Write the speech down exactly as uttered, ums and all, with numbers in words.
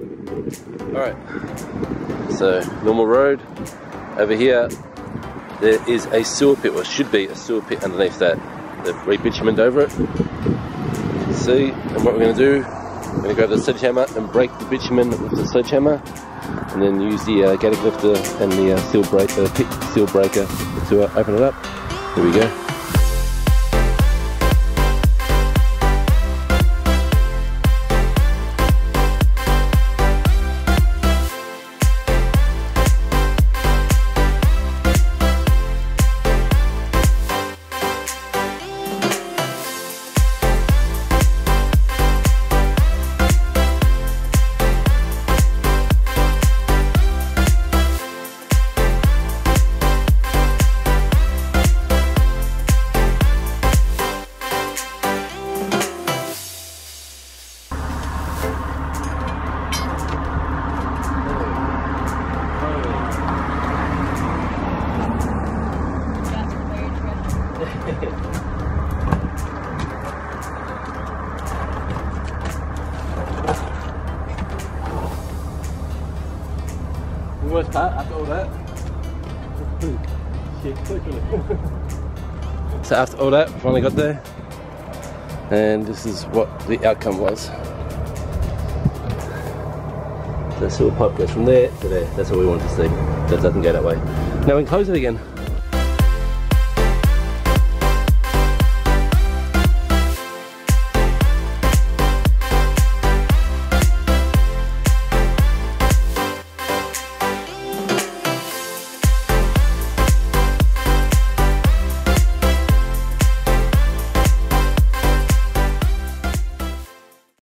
Alright, so normal road. Over here there is a sewer pit, or should be a sewer pit underneath that. They've re-bitumened over it. See, and what we're going to do, we're going to grab the sledgehammer and break the bitumen with the sledgehammer, and then use the uh, gatic lifter and the uh, seal, break, uh, pit seal breaker to uh, open it up. Here we go. The worst part after all that. So after all that, we finally got there, and this is what the outcome was. The sewer pipe goes from there to there. That's what we wanted to see. That doesn't go that way. Now we can close it again.